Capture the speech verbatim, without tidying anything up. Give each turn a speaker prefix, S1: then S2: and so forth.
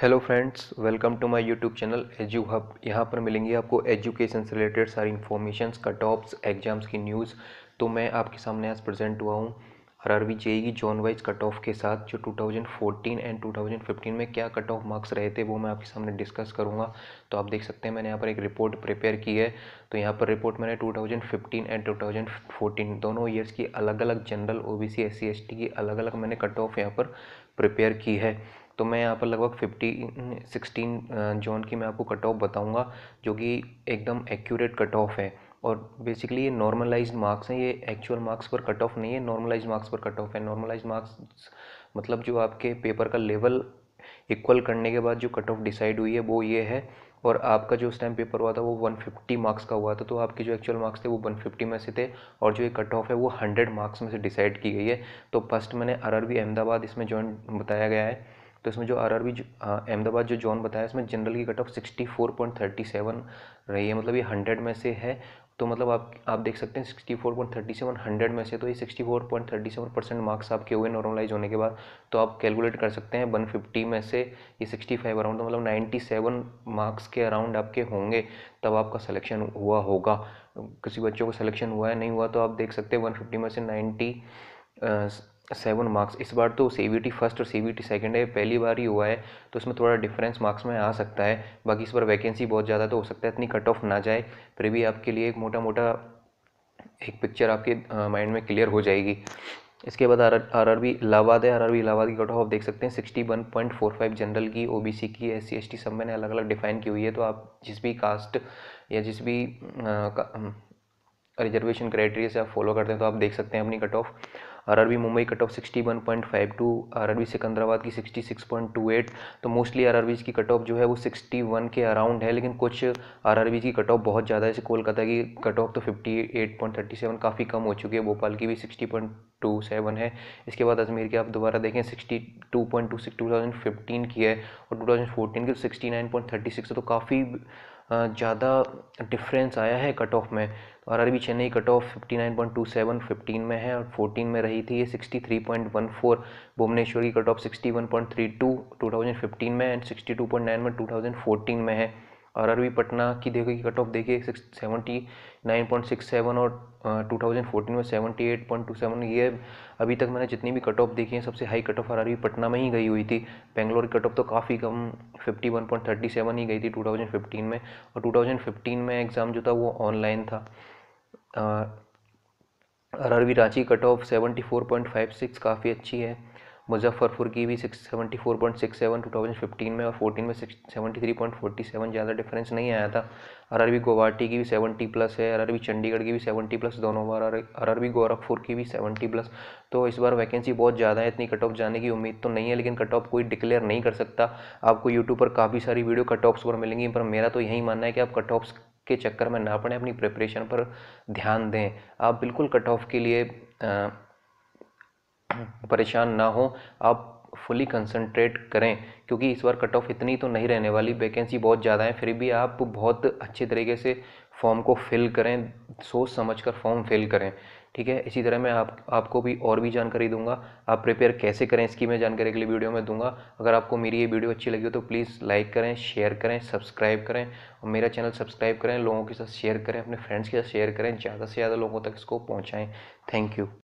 S1: Hello friends, welcome to my YouTube channel edu hub. यहाँ पर मिलेंगी आपको एजुकेशन से रिलेटेड सारी इन्फॉर्मेशंस, कट ऑफ्स, एग्जाम्स की न्यूज़। तो मैं आपके सामने आज प्रेजेंट हुआ हूँ RRB JEE zone wise cut off के साथ। जो two thousand fourteen and two thousand fifteen में क्या कट ऑफ मार्क्स रहे थे वो मैं आपके सामने डिस्कस करूँगा। तो आप देख सकते हैं मैंने यहाँ पर एक रिपोर्ट प्रिपेयर की है। तो यहाँ पर रिपोर्ट मैंने two thousand fifteen and two thousand fourteen दोनों ईयर्स की अलग अलग जनरल, ओबीसी, एससी, एसटी की अलग अलग मैंने कट ऑफ यहाँ पर प्रिपेयर की है। तो मैं यहाँ पर लगभग फिफ्टी सिक्सटीन जोन की मैं आपको कट ऑफ बताऊँगा, जो कि एकदम एक्यूरेट कट ऑफ है। और बेसिकली ये नॉर्मलाइज्ड मार्क्स हैं, ये एक्चुअल मार्क्स पर कट ऑफ नहीं है, नॉर्मलाइज्ड मार्क्स पर कट ऑफ है। नॉर्मलाइज्ड मार्क्स मतलब जो आपके पेपर का लेवल इक्वल करने के बाद जो कट ऑफ डिसाइड हुई है वो ये है। और आपका जो उस टाइम पेपर हुआ था वो वन फिफ्टी मार्क्स का हुआ था, तो आपके जो एक्चुअल मार्क्स थे वो वन फिफ्टी में से थे। और जो ये कट ऑफ है वो हंड्रेड मार्क्स में से डिसाइड की गई है। तो फर्स्ट मैंने आरआरबी अहमदाबाद इसमें जॉइन बताया गया है। तो इसमें जो आरआरबी अहमदाबाद जो जोन बताया इसमें जनरल की cut off sixty four point thirty seven रही है, मतलब ये हंड्रेड में से है। तो मतलब आप आप देख सकते हैं sixty four point thirty seven hundred में से, तो ये sixty four point thirty seven percent marks आपके हुए नॉर्मलाइज होने के बाद। तो आप कैलकुलेट कर सकते हैं वन फिफ्टी में से ये सिक्सटी फाइव अराउंड, तो मतलब नाइन्टी सेवन मार्क्स के अराउंड आपके होंगे, तब आपका सिलेक्शन हुआ होगा। किसी बच्चों को सिलेक्शन हुआ है नहीं हुआ, तो आप देख सकते हैं वन फिफ्टी में से नाइन्टी सेवन मार्क्स। इस बार तो सीबीटी फर्स्ट और सीबीटी सेकंड है, पहली बार ही हुआ है, तो इसमें थोड़ा डिफरेंस मार्क्स में आ सकता है। बाकी इस बार वैकेंसी बहुत ज़्यादा, तो हो सकता है इतनी कट ऑफ ना जाए, फिर भी आपके लिए एक मोटा मोटा एक पिक्चर आपके माइंड में क्लियर हो जाएगी। इसके बाद R R R B Allahabad है। आर आर बी इलाहाबाद की कट ऑफ आप देख सकते हैं sixty one point four five general की, ओबीसी की, एस सी एस टी सब मैंने अलग अलग डिफाइन की हुई है। तो आप जिस भी कास्ट या जिस भी रिजर्वेशन क्राइटेरिया से आप फॉलो करते हैं तो आप देख सकते हैं अपनी cut off. RRB Mumbai cut off sixty one point five two, RRB Secunderabad की sixty six point two eight. तो मोस्टली आरआरबीज की कट ऑफ जो है वो सिक्सटी वन के अराउंड है, लेकिन कुछ आरआरबीज की कट ऑफ बहुत ज़्यादा है। जैसे कोलकाता की कट ऑफ तो fifty eight point thirty seven काफ़ी कम हो चुकी है, भोपाल की भी सिक्सटी पॉइंट टू सेवन है। इसके बाद अजमेर की आप दोबारा देखें sixty two point two six two thousand fifteen की है, और टू थाउजेंड फोर्टीन की sixty nine point thirty six है। तो काफ़ी ज़्यादा डिफरेंस आया है कट ऑफ में। तो RRB Chennai cut off fifty nine point two seven fifteen में है, और फोर्टीन में रही थी ये sixty three point one four. Bhubaneswar की cut off sixty one point three two two thousand fifteen में, and sixty two point nine में टू थाउजेंड फोर्टीन में है। आरआरबी पटना की देखो की कट ऑफ देखिए seventy nine point six seven, और टू थाउजेंड फोर्टीन में seventy eight point two seven. ये अभी तक मैंने जितनी भी कट ऑफ देखी है सबसे high cut off RRB Patna में ही गई हुई थी। बेंगलोर की कट ऑफ तो काफ़ी कम fifty one point thirty seven ही गई थी टू थाउजेंड फिफ्टीन में। और टू थाउजेंड फिफ्टीन में एग्ज़ाम जो था वो ऑनलाइन था। RRB Ranchi cut off seventy four point five six काफ़ी अच्छी है। मुजफ्फरपुर की भी six seventy four point six seven two thousand fifteen में, और फोर्टीन में seventy three point forty seven, ज़्यादा डिफरेंस नहीं आया था। आरआरबी गुवाहाटी की भी सेवेंटी प्लस है, आरआरबी चंडीगढ़ की भी सेवेंटी प्लस दोनों बार, आरआरबी गोरखपुर की भी सेवेंटी प्लस। तो इस बार वैकेंसी बहुत ज़्यादा है, इतनी कट ऑफ जाने की उम्मीद तो नहीं है, लेकिन कट ऑफ कोई डिक्लेयर नहीं कर सकता। आपको यूट्यूब पर काफ़ी सारी वीडियो कट ऑफ्स पर मिलेंगी, पर मेरा तो यही मानना है कि आप कट ऑफ्स के चक्कर में ना पड़े, अपनी प्रिपरेशन पर ध्यान दें। आप बिल्कुल कट ऑफ के लिए आ, परेशान ना हो, आप फुली कंसंट्रेट करें, क्योंकि इस बार कट ऑफ इतनी तो नहीं रहने वाली, वैकेंसी बहुत ज़्यादा है। फिर भी आप बहुत अच्छे तरीके से फॉर्म को फिल करें, सोच समझकर फॉर्म फिल करें, ठीक है। इसी तरह मैं आप आपको भी और भी जानकारी दूंगा, आप प्रिपेयर कैसे करें इसकी मैं जानकारी अगली वीडियो में दूंगा। अगर आपको मेरी ये वीडियो अच्छी लगी हो तो प्लीज़ लाइक करें, शेयर करें, सब्सक्राइब करें, और मेरा चैनल सब्सक्राइब करें, लोगों के साथ शेयर करें, अपने फ्रेंड्स के साथ शेयर करें, ज़्यादा से ज़्यादा लोगों तक इसको पहुँचाएँ। Thank you.